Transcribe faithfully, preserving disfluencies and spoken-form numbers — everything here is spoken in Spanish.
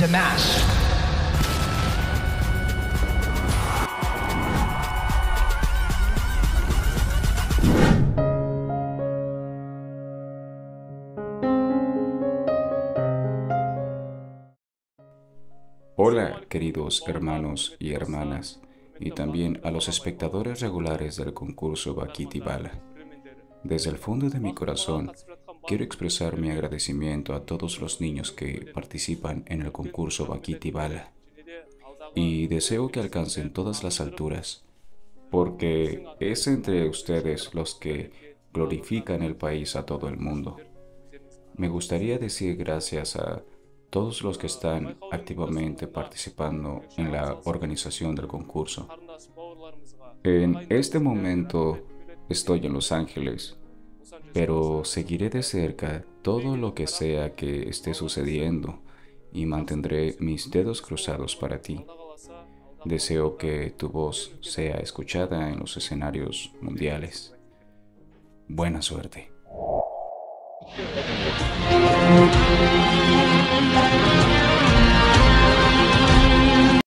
Dimash. Hola, queridos hermanos y hermanas, y también a los espectadores regulares del concurso Bakiti Bala. Desde el fondo de mi corazón, quiero expresar mi agradecimiento a todos los niños que participan en el concurso Bakiti Bala y deseo que alcancen todas las alturas, porque es entre ustedes los que glorifican el país a todo el mundo. Me gustaría decir gracias a todos los que están activamente participando en la organización del concurso. En este momento estoy en Los Ángeles, pero seguiré de cerca todo lo que sea que esté sucediendo y mantendré mis dedos cruzados para ti. Deseo que tu voz sea escuchada en los escenarios mundiales. Buena suerte.